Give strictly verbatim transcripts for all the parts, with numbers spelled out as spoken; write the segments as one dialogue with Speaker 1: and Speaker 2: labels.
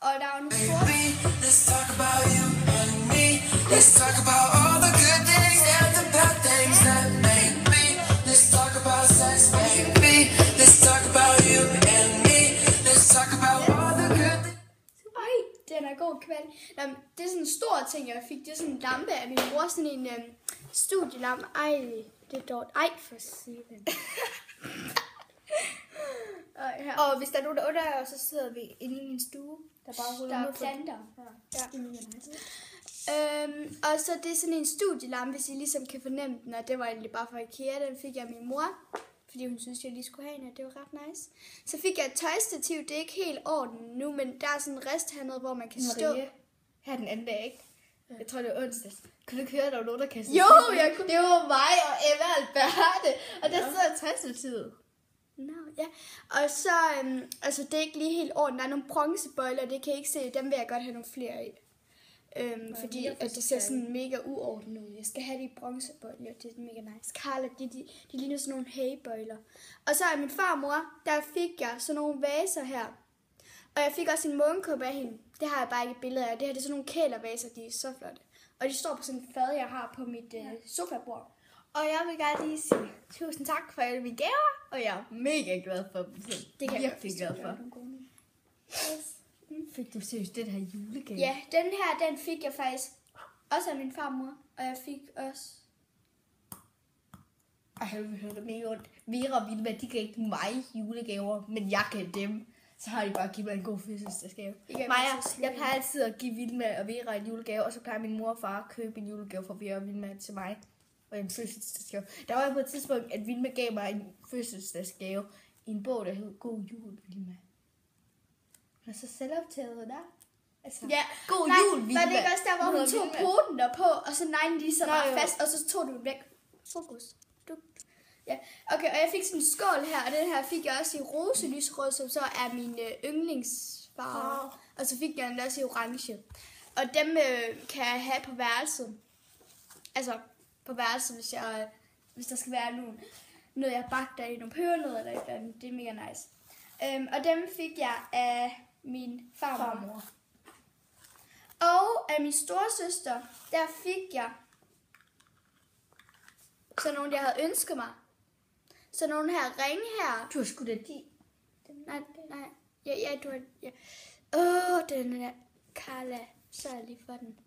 Speaker 1: Og der er jo nogle store...
Speaker 2: Let's talk about you and me. Let's talk about all the good things and the bad things that made me. Let's talk about sex, baby. Let's talk about you and me. Let's talk about all the good things.
Speaker 1: Ej, den er god kvalitet. Det er sådan en stor ting, jeg fik. Det er sådan en lampe af min bror. Sådan en øhm, studielampe. Ej, det er dårligt. Ej, for siden.
Speaker 3: Og hvis der er nogen, der undrer, så sidder vi inde i min stue. Der bare ruller
Speaker 1: Der er
Speaker 3: noget for-
Speaker 1: planter.
Speaker 3: Ja.
Speaker 1: Det er mega nice. Øhm, og så det er sådan en studielampe, hvis I ligesom kan fornemme den, og det var egentlig bare fra IKEA. Den fik jeg af min mor, fordi hun synes, jeg lige skulle have en, og det var ret nice. Så fik jeg et tøjstativ. Det er ikke helt orden nu, men der er sådan en rest hernede, hvor man kan stå.
Speaker 3: Maria, her den anden dag, ikke? Jeg tror, det var onsdags. Kunne du ikke høre, der var nogen, der kastede
Speaker 1: Jo,
Speaker 3: slik?
Speaker 1: jeg kunne.
Speaker 3: Det var mig og Emma og Alberte. Og der sidder tøjstativet.
Speaker 1: No, ja. Og så, øhm, altså det er ikke lige helt ordentligt. Der er nogle bronzebøjler, det kan jeg ikke se. Dem vil jeg godt have nogle flere af. Øhm, fordi
Speaker 3: jeg
Speaker 1: at det ser sådan mega uordnet ud. Jeg skal have de bronzebøjler, det er mega nice. Carla, de, de, de ligner sådan nogle hagebøjler. Og så er min farmor, der fik jeg sådan nogle vaser her. Og jeg fik også en månekåbe af hende. Det har jeg bare ikke et billede af. Det her det er sådan nogle kælervaser, de er så flotte. Og de står på sådan en fad, jeg har på mit øh, sofabord.
Speaker 3: Og jeg vil gerne lige sige tusind tak for alle mine gaver. Og jeg er mega glad for dem.
Speaker 1: Det kan jeg
Speaker 3: virkelig
Speaker 1: godt
Speaker 3: glad
Speaker 1: forstå,
Speaker 3: for.
Speaker 1: det er nogle gode nogle.
Speaker 3: Fik du seriøst den her julegave?
Speaker 1: Ja, den her, den fik jeg faktisk også af min farmor. Og jeg fik også...
Speaker 3: Ej, jeg vil høre det mega ondt. Vera og Vilma, de gav ikke mig julegaver, men jeg gav dem. Så har de bare givet mig en god fødselsdagsgave.
Speaker 1: Ikke,
Speaker 3: Maja,
Speaker 1: jeg så
Speaker 3: jeg plejer altid at give Vilma og Vera en julegave, og så plejer min mor og far at købe en julegave for Vera og Vilma til mig. Og en fødselsdagsgave. Der var på et tidspunkt, at Vilma gav mig en fødselsdagsgave i en bog, der hed God Jul, Vilma. Hun er så selvoptaget der. Altså,
Speaker 1: Ja,
Speaker 3: God
Speaker 1: nej,
Speaker 3: jul, Vilma.
Speaker 1: var det ikke også der, hvor hun
Speaker 3: Hedder
Speaker 1: tog
Speaker 3: Vilma.
Speaker 1: poten der på, og så neglen lige så
Speaker 3: Nå,
Speaker 1: bare
Speaker 3: jo.
Speaker 1: fast, og så tog du den væk. Fokus. Du. Ja, okay, og jeg fik sådan en skål her, og den her fik jeg også i roselysrød, som så er min øh, yndlingsfarve.
Speaker 3: Wow.
Speaker 1: Og så fik jeg den også i orange. Og dem øh, kan jeg have på værelset. Altså, på værelset, hvis, jeg, hvis der skal være nogen, noget jeg bagter i, nogle pebernødder eller et eller andet. Det er mega nice. Øhm, og dem fik jeg af min farmor.
Speaker 3: Farmor.
Speaker 1: Og af min storesøster, der fik jeg sådan nogle, jeg havde ønsket mig. Så nogle her ringe her.
Speaker 3: Du har sgu da de.
Speaker 1: Nej, nej. Ja, ja, du har... Ja. Åh, den er... Carla, så er jeg lige for den.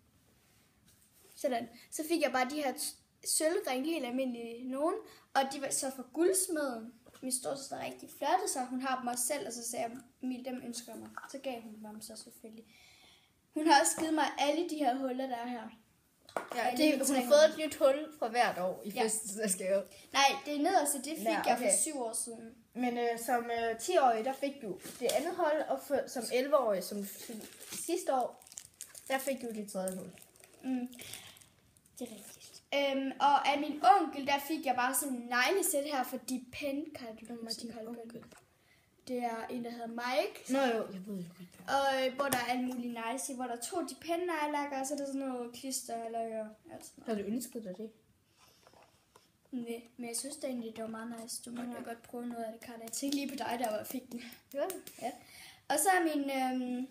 Speaker 1: Sådan. Så fik jeg bare de her t- sølvringe, helt almindelige nogen. Og de var så fra guldsmeden. Min storesøster er rigtig flotte, så hun har dem også selv. Og så sagde jeg, Emil, dem ønsker jeg mig. Så gav hun dem så selvfølgelig. Hun har også givet mig alle de her huller, der er her.
Speaker 3: Ja,
Speaker 1: Ja,
Speaker 3: det,
Speaker 1: det
Speaker 3: hun har
Speaker 1: er
Speaker 3: fået et nyt hul fra hvert år i
Speaker 1: Ja.
Speaker 3: fødselsdagsgave.
Speaker 1: Nej, det er nederste, det fik
Speaker 3: Ja,
Speaker 1: ja,
Speaker 3: okay.
Speaker 1: jeg for syv år siden.
Speaker 3: Men øh, som øh, ti-årig, der fik du det andet hold, og for, som elleve-årig, som f- sidste år, der fik du det tredje hul.
Speaker 1: Mm. Det er rigtigt. Øhm, og af min onkel, der fik jeg bare sådan en neglesæt her for Depend, kalder du dem,
Speaker 3: din onkel?
Speaker 1: Det er en, der hedder Mike.
Speaker 3: Nå jo, jeg ved jo godt.
Speaker 1: Og øh, hvor der er alt muligt nice i, hvor der er to Depend nejlakker, og så er der sådan noget klister eller ja, alt sådan
Speaker 3: Har du ønsket dig det?
Speaker 1: noget. Nej, men jeg synes da egentlig, det var meget nice. Du måtte ja. godt prøve noget af det, Carla. Jeg tænkte lige på dig, der var fik den.
Speaker 3: Ja.
Speaker 1: Ja. Og så er min, øhm,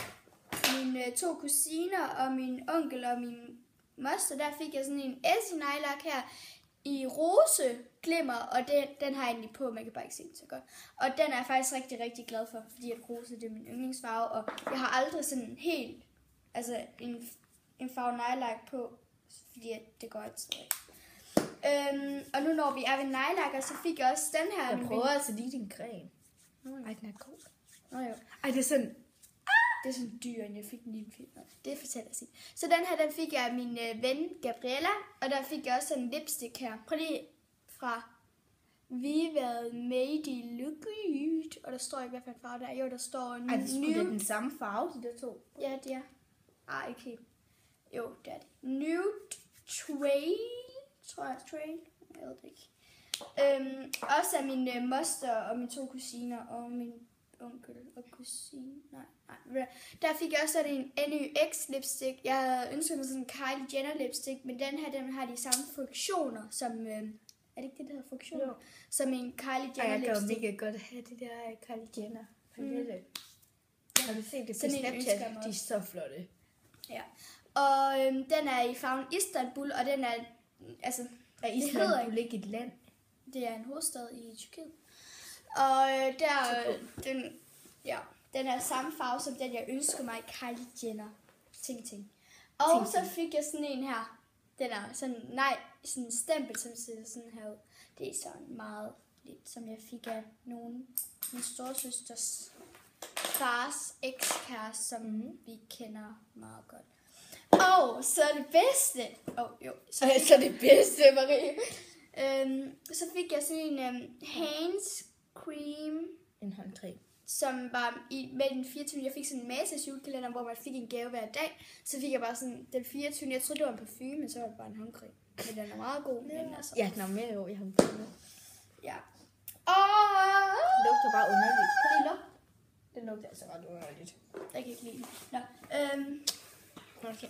Speaker 1: mine øh, to kusiner og min onkel og min moster, der fik jeg sådan en Essie-nejlak her i rose glimmer, og den, den har jeg egentlig på, man kan bare ikke se den så godt. Og den er jeg faktisk rigtig, rigtig glad for, fordi at rose, det er min yndlingsfarve, og jeg har aldrig sådan helt, altså en, en farve nejlak på, fordi at det går altid ikke. Øhm, og nu når vi er ved nejlakker, så fik jeg også den her. af
Speaker 3: Jeg
Speaker 1: min
Speaker 3: prøver altså lige din creme.
Speaker 1: ven-
Speaker 3: Ej, den er god.
Speaker 1: Nå jo.
Speaker 3: Ej, det er sådan...
Speaker 1: Det er sådan dyr, end jeg fik den lige en film. Det fortæller jeg sig. Så den her, den fik jeg af min øh, ven Gabriella, og der fik jeg også sådan en lipstick her. Prøv lige fra Vivad Made i Looked, og der står ikke, hvad for en farve der er. Jo, der står en
Speaker 3: Ej, det er sgu da
Speaker 1: nude.
Speaker 3: den samme farve, de der to.
Speaker 1: Ja, det er. Ej, ikke helt. Jo, det er det. Nude Trail, tror jeg, Trail. Jeg ved det ikke. Øhm, også af min øh, moster og mine to kusiner og min onkel og kusine. Nej, nej. Der fik jeg også sådan en N Y X lipstick. Jeg havde ønsket mig sådan en Kylie Jenner lipstick, men den her, den har de samme funktioner som... Øh, er det ikke det, der hedder funktioner?
Speaker 3: Jo.
Speaker 1: Som en Kylie
Speaker 3: Ej,
Speaker 1: Jenner
Speaker 3: jeg kan jo
Speaker 1: lipstick.
Speaker 3: mega godt have det der Kylie Jenner palette.
Speaker 1: Mm.
Speaker 3: Har du set det på
Speaker 1: Sådan en ønsker jeg
Speaker 3: Snapchat?
Speaker 1: mig
Speaker 3: De er
Speaker 1: også.
Speaker 3: så flotte.
Speaker 1: Ja. Og øhm, den er i farven Istanbul, og den er, altså,
Speaker 3: Er
Speaker 1: det
Speaker 3: Island
Speaker 1: hedder
Speaker 3: jo ikke et land?
Speaker 1: det er en hovedstad i Tyrkiet. Og øh, der, øh, den, ja, den er samme farve som den, jeg ønsker mig, Kylie Jenner. Ting, ting. Og
Speaker 3: Ting,
Speaker 1: så
Speaker 3: ting.
Speaker 1: fik jeg sådan en her. Den er sådan, nej, sådan en stempel, som ser sådan her ud. Det er sådan meget lidt, som jeg fik af nogen, min storesøsters fars ekskæreste, som mm. vi kender meget godt. Og så det bedste. Åh, oh, jo. Så,
Speaker 3: Så, så det bedste, Marie.
Speaker 1: øhm, så fik jeg sådan en øhm, hands cream,
Speaker 3: En håndcreme.
Speaker 1: som var i, med den fireogtyvende. Jeg fik sådan en Matas julekalender, hvor man fik en gave hver dag. Så fik jeg bare sådan den fireogtyvende. Jeg troede, det var en parfume, men så var det bare en håndcreme. Men den er meget god. Men altså,
Speaker 3: Ja, den er med jo. Jeg har den med.
Speaker 1: ja. Og
Speaker 3: Den lugter bare underligt. Prøv lige at lugte. Den lugter altså ret underligt.
Speaker 1: jeg kan ikke lide den. Nå, øhm.
Speaker 3: Okay.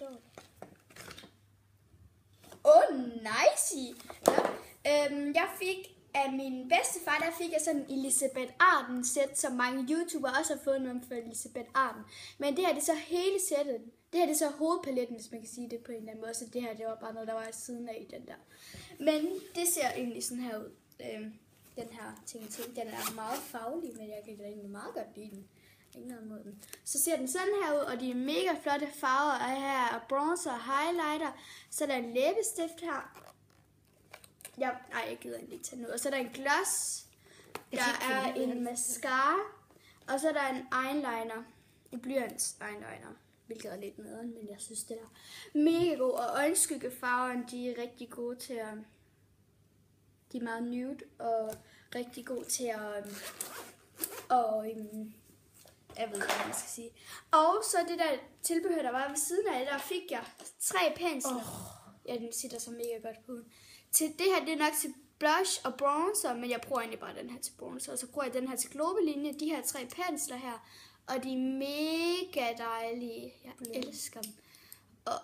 Speaker 1: Åh, oh, nice! Nå, øhm, jeg fik af min bedstefar, der fik jeg sådan en Elisabeth Arden sæt, som mange YouTubere også har fået noget for Elisabeth Arden. Men det her, det er så hele sættet. Det her, det er så hovedpaletten, hvis man kan sige det på en eller anden måde. Så det her, det var bare noget, der var i siden af den der. Men det ser egentlig sådan her ud. Øhm, den her ting, ting, den er meget faglig, men jeg kan da egentlig meget godt lide den. Ikke noget mod den. Så ser den sådan her ud, og de er mega flotte farver. Og her er bronzer og highlighter. Så er der en læbestift her. Ja, nej, jeg gider egentlig ikke tage den ud. Og så er der en gloss.
Speaker 3: Jeg
Speaker 1: Der
Speaker 3: kan
Speaker 1: er
Speaker 3: ikke finde
Speaker 1: en mascara. Og så er der en eyeliner. En blyants eyeliner. Hvilket er lidt nederen, men jeg synes, det er mega god. Og øjenskyggefarverne, de er rigtig gode til at... De er meget nude og rigtig gode til at... Og... Um, jeg ved ikke, hvad man skal sige. Og så det der tilbehør, der var ved siden af, der fik jeg tre pensler. Oh. Ja, den sitter så mega godt på huden. Til det her, det er nok til blush og bronzer, men jeg bruger egentlig bare den her til bronzer. Og så bruger jeg den her til globelinje, de her tre pensler her. Og de er mega dejlige. Jeg mm. elsker dem. Og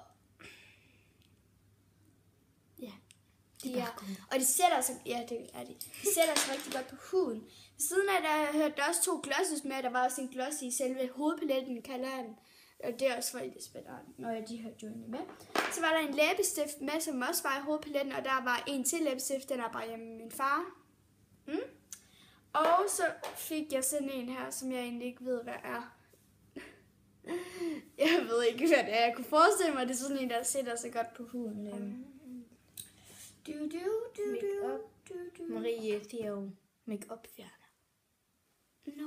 Speaker 1: ja, de er, og de sætter sig, ja, det er de. De sætter sig rigtig godt på huden. Ved siden af, der hørte der også to glosses med. Der var også en gloss i selve hovedpaletten, kalder jeg den. Og det er også for Elisabeth Arden. Nå ja, de hørte jo egentlig med. Så var der en læbestift med, som også var i hovedpaletten. Og der var en til læbestift, den er bare hjemme med min far. Mm. Og så fik jeg sådan en her, som jeg egentlig ikke ved, hvad er. Jeg ved ikke, hvad det er. Jeg kunne forestille mig, at det er sådan en, der sætter sig godt på huden. Du, du, du, du, du, du.
Speaker 3: Marie, det er jo make-up fjerner.
Speaker 1: Nå.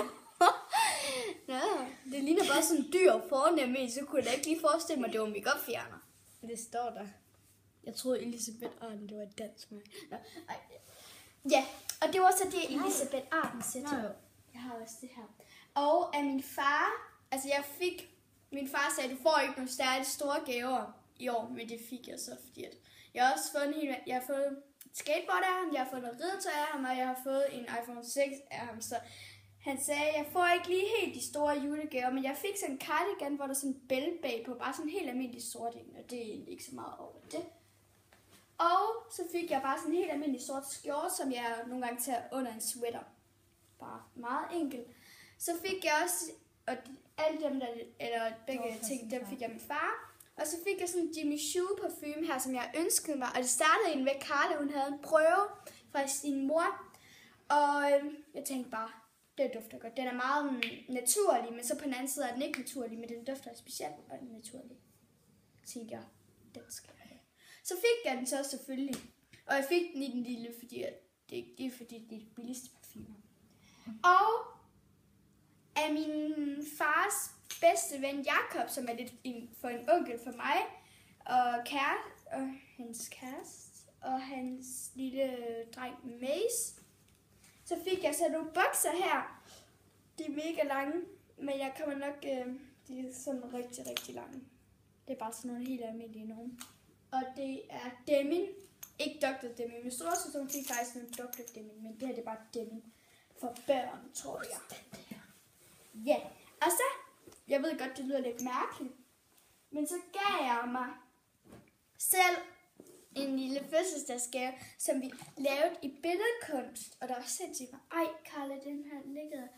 Speaker 1: Nå, det ligner bare sådan en dyr fornem en, så kunne jeg da ikke lige forestille mig, at det var make-up fjerner.
Speaker 3: Det står der.
Speaker 1: Jeg troede Elisabeth Arden, det var et dansk mærke. Nå, ej. Ja, og det var så det, Elisabeth Arden sæt.
Speaker 3: Nå jo.
Speaker 1: Jeg har også det her. Og af min far, altså jeg fik, min far sagde, du får ikke nogle særligt store gaver i år, men det fik jeg så, fordi at jeg har også fået en hel, jeg har fået et skateboard af ham, jeg har fået noget ridetøj af ham, og jeg har fået en iPhone seks af ham, så han sagde, jeg får ikke lige helt de store julegaver, men jeg fik sådan en cardigan, hvor der er sådan en bælte bag på, bare sådan en helt almindelig sort en, og det er egentlig ikke så meget over det. Og så fik jeg bare sådan en helt almindelig sort skjorte, som jeg nogle gange tager under en sweater. Bare meget enkelt. Så fik jeg også, og alle dem der, eller begge ting, dem fik jeg min far. Og så fik jeg sådan en Jimmy Choo parfume her, som jeg ønskede mig. Og det startede egentlig med Carla, hun havde en prøve fra sin mor. Og øh, jeg tænkte bare, det dufter godt. Den er meget mm, naturlig, men så på den anden side er den ikke naturlig, men den dufter specielt og naturlig. Så tænkte jeg, den skal jeg have. Så fik jeg den så selvfølgelig. Og jeg fik den i den lille, fordi det, det er fordi det er de billigste parfumer. Og af min fars bedste ven Jakob, som er lidt en, for en onkel for mig, og kæreste, og hans kæreste, og hans lille dreng Mace, så fik jeg så nogle bukser her. De er mega lange, men jeg kommer nok, øh, de er sådan rigtig, rigtig lange. Det er bare sådan nogle helt almindelige nogen. Og det er Demin, ikke doktor Demin. Min storesøster, hun fik faktisk noget doktor Demin, men det her det er bare Demin for børn, tror jeg. Ja, og så, jeg ved godt, det lyder lidt mærkeligt, men så gav jeg mig selv en lille fødselsdagsgave, som vi lavede i billedkunst. Og der var sindssygt mig, ej Carla, den her ligger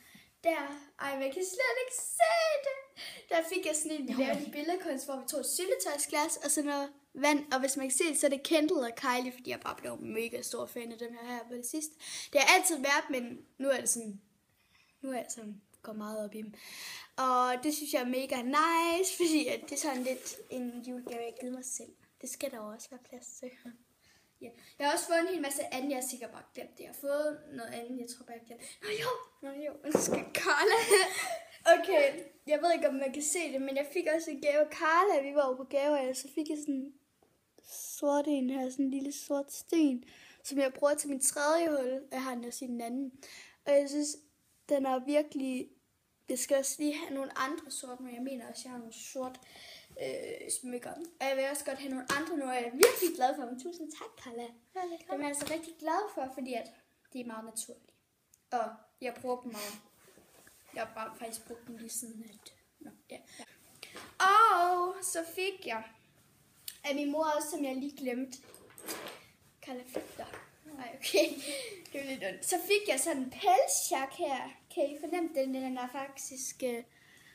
Speaker 1: der, ej, man kan slet ikke se det. Der fik jeg sådan en, vi lavede en billedkunst, hvor vi tog et syltetøjsglas og sådan noget vand. Og hvis man kan se det, så er det Kendall og Kylie, fordi jeg bare blev mega stor fan af dem her, her på det sidste. Det har altid været, men nu er det sådan, nu er jeg sådan, går meget op i dem. Og det synes jeg er mega nice, fordi at det er sådan lidt en julegave, jeg giver mig selv. Det skal der også være plads til. Ja. Jeg har også fået en hel masse andet, jeg har sikkert bare glemt det. Jeg har fået noget andet, jeg tror bare, jeg glemt. Nå jo, nå jo, nu skal Carla. Okay, jeg ved ikke, om man kan se det, men jeg fik også en gave af Carla. Vi var jo på gave, så fik jeg sådan en sort en her, sådan en lille sort sten, som jeg bruger til min tredje hul. Jeg har den også i den anden. Og jeg synes, den er virkelig... Jeg skal også lige have nogle andre sort, men jeg mener også, at jeg har nogle sort øh, smykker. Og jeg vil også godt have nogle andre nu, og jeg er virkelig glad for dem. Tusind tak, Carla. Dem er jeg altså rigtig glad for, fordi at de er meget naturlige. Og jeg bruger dem meget. Jeg har bare faktisk brugt dem lige siden. At... Nå, ja. Og så fik jeg af min mor også, som jeg lige glemte. Carla fik der. Nej, okay. Det er lidt ondt. Så fik jeg sådan en pelsjak her. Kan I fornemme den? Den er faktisk... Øh...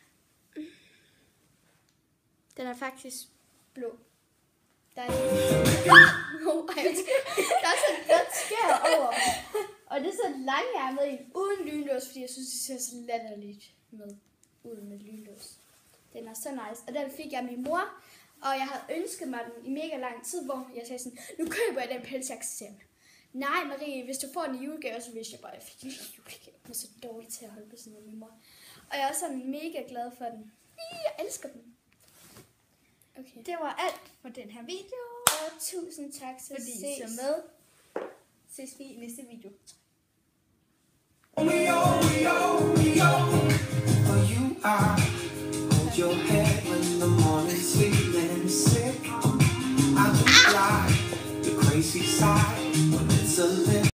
Speaker 1: Den er faktisk blå. Der er, oh, der er sådan et blåt skær over. Og det er sådan langærmet en uden lynlås, fordi jeg synes, det ser så latterligt med uden med lynlås. Den er så nice. Og den fik jeg af min mor. Og jeg havde ønsket mig den i mega lang tid, hvor jeg sagde sådan, nu køber jeg den pelsjak selv. Nej, Marie, hvis du får en julegave, så vidste jeg bare, at jeg fik en julegave. Jeg er så dårlig til at holde på sådan noget med mor. Og jeg er også sådan mega glad for den. Jeg elsker den. Okay.
Speaker 3: Det var alt for den her video.
Speaker 1: Og tusind tak, så
Speaker 3: Fordi I
Speaker 1: ses.
Speaker 3: så med. Ses vi i næste video.
Speaker 2: We are, we are, we are. For you are. Hold your head.